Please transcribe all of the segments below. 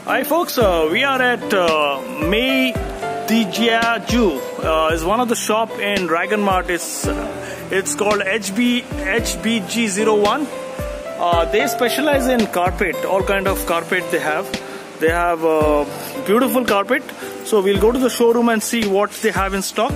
Hi folks, we are at Mei Dijiaju. It's one of the shop in Dragon Mart. It's called HBG01. They specialize in carpet, all kind of carpet they have. They have beautiful carpet. So we'll go to the showroom and see what they have in stock.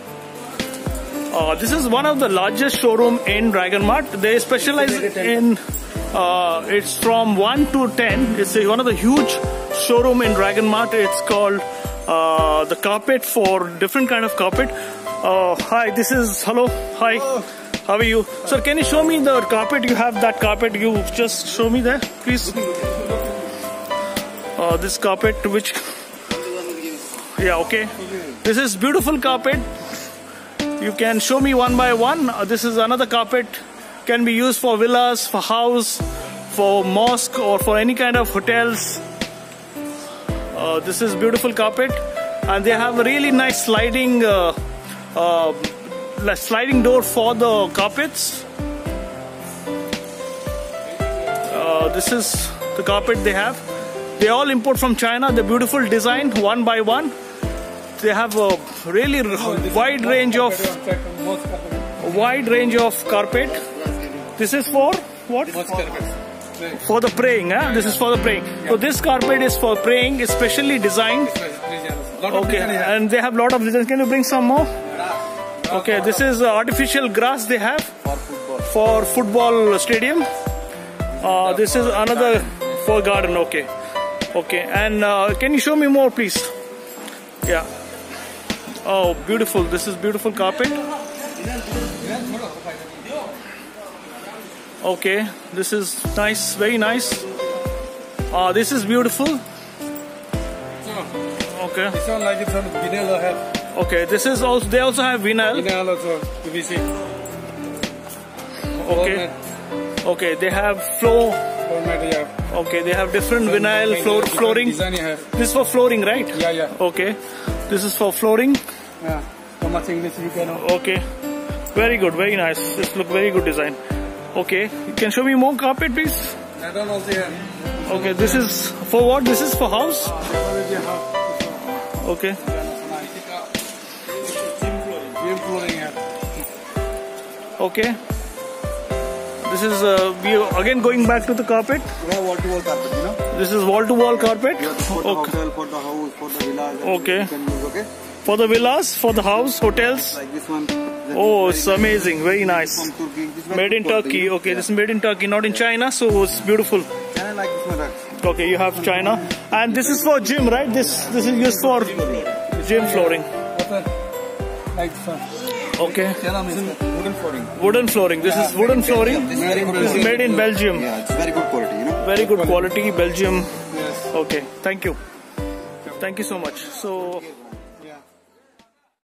This is one of the largest showroom in Dragon Mart. They specialize in it's from 1 to 10. It's one of the huge showroom in Dragon Mart. It's called the carpet for different kind of carpet. Hi, this is hello. Hi, how are you, sir? Can you show me the carpet? You have that carpet. You just show me there, please. This carpet, which okay. This is beautiful carpet. You can show me one by one. This is another carpet. Can be used for villas, for house, for mosque, or for any kind of hotels. This is beautiful carpet, and they have a really nice sliding door for the carpets. This is the carpet they have. They all import from China. The beautiful design, one by one. They have a really wide range of carpet. This is for what? For the praying, huh? This is for the praying. So this carpet is for praying, especially designed. Okay, and they have lot of designs. Can you bring some more? Okay, this is artificial grass they have for football stadium. This is another for garden. Okay, and can you show me more, please? Yeah. Oh, beautiful. This is beautiful carpet. Okay, this is nice, very nice. This is beautiful. Okay. This one like vinyl have. Okay, this is also, they also have vinyl. Vinyl also, PVC. Okay. Okay, they have floor. Okay, they have different vinyl flooring. This is for flooring, right? Yeah. Okay, this is for flooring. Yeah. How much English you can? Okay, very good, very nice. This look very good design. Okay, you can show me more carpet, please. That one also here. Okay, this is for what? This is for house. Okay. Okay. This is we again going back to the carpet. We have wall-to-wall carpet, you know. This is wall-to-wall carpet. Yeah, for the hotel, for the house, for the villas. Okay. You can use, okay. For the villas, for the house, hotels. Like this one. Oh, it's amazing, very nice. From Turkey. Made in Turkey. Okay, this is made in Turkey, not in China, so it's beautiful. China like this one. Okay, you have China, and this is for gym, right? This is used for gym flooring. Like this one. Okay. Wooden flooring. Wooden flooring. This is wooden flooring. This is made in Belgium. Yeah, it's very good quality, you know. Very good quality, Belgium. Yes. Okay, thank you. Thank you so much. So.